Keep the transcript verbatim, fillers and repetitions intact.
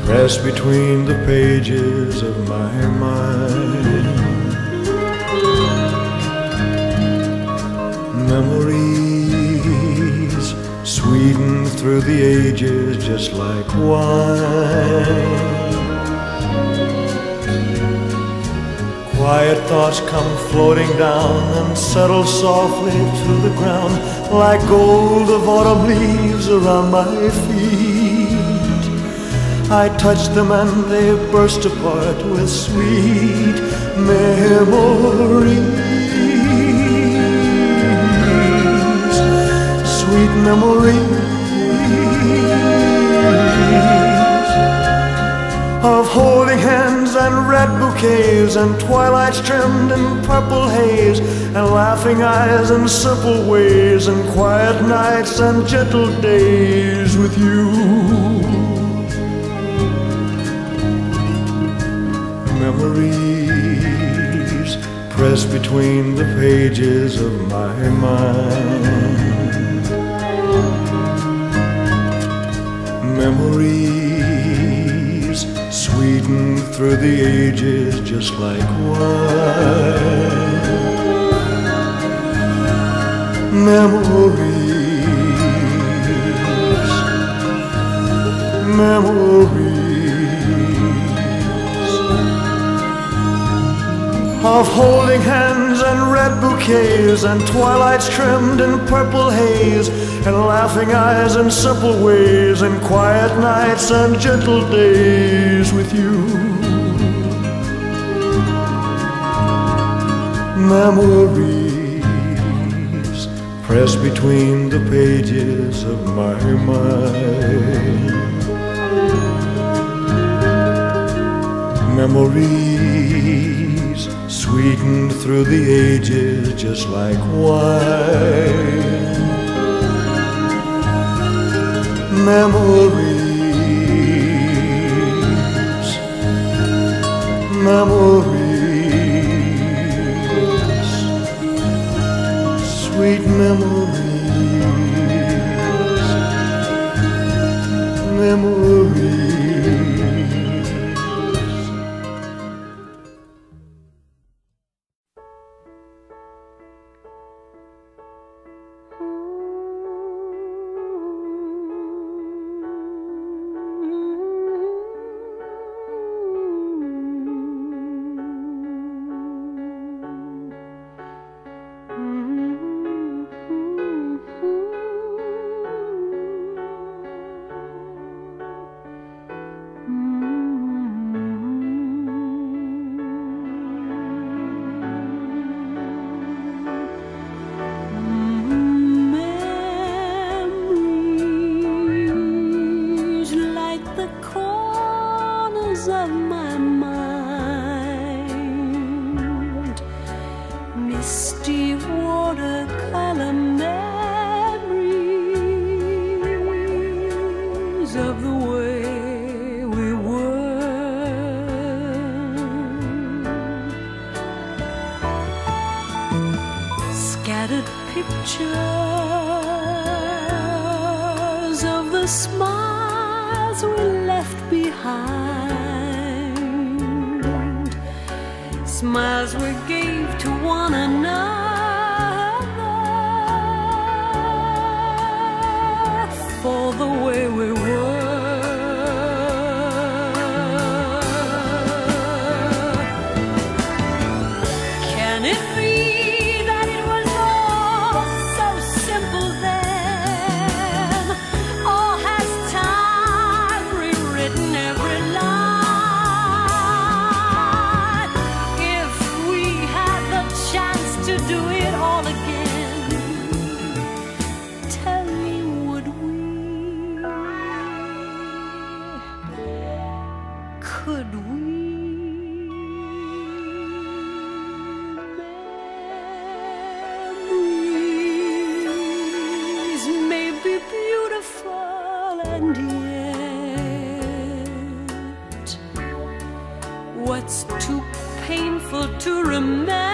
pressed between the pages of my mind. Memories sweetened through the ages just like wine. Quiet thoughts come floating down and settle softly to the ground like gold of autumn leaves around my feet. I touch them and they burst apart with sweet memories. Sweet memories of holding hands and red bouquets and twilights trimmed in purple haze and laughing eyes and simple ways and quiet nights and gentle days with you. Memories pressed between the pages of my mind. Memories sweetened through the ages just like wine. Memories, memories of holding hands and red bouquets and twilights trimmed in purple haze and laughing eyes and simple ways and quiet nights and gentle days with you. Memories pressed between the pages of my mind. Memories sweetened through the ages just like wine. Memories, memories, sweet memories, memories. Of my mind, misty watercolor memories of the way we were. Scattered pictures of the smiles we left behind, smiles we gave to one another for the way we were. Can it be that it was all so simple then? Or has time rewritten every line? If we had the chance to do it all again, tell me, would we? Could we? Memories may be beautiful, and yet what's too painful to remember